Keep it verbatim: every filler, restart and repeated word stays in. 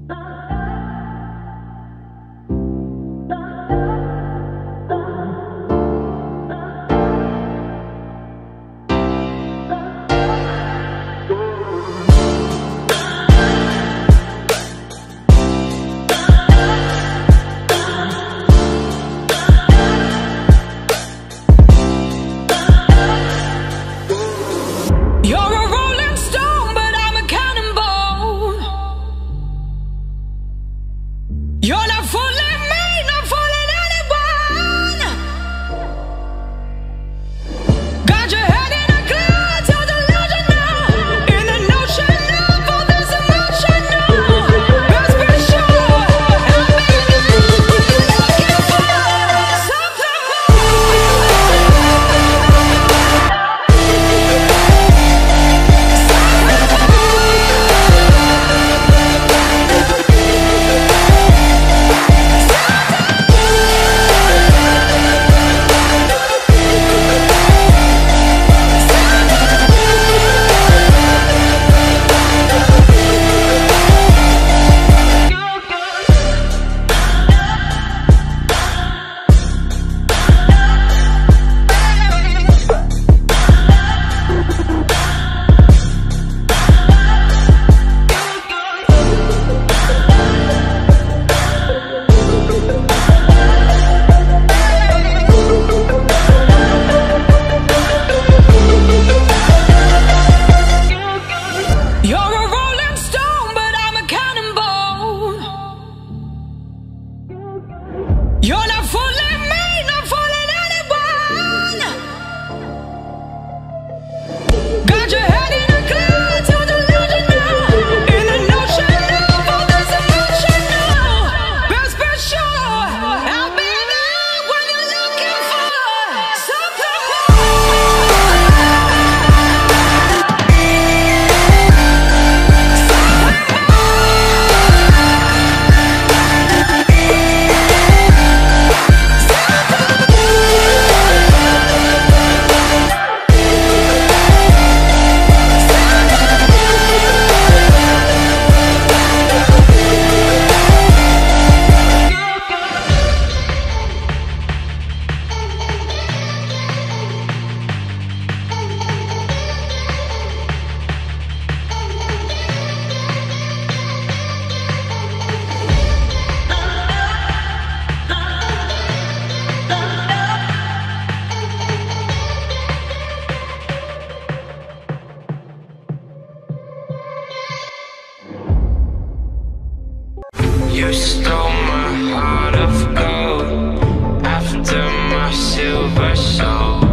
You're not fooling me, not fooling anyone. Got your head in a cloud, so delusional, in the notion of all this emotional. Best be sure, I'll be there when you're looking for something You're not fooling me, not fooling anyone. Got your head in a cloud, so delusional, in the notion of all this emotional. Best be sure, I'll be there when you're looking for something You stole my heart of gold after my silver soul.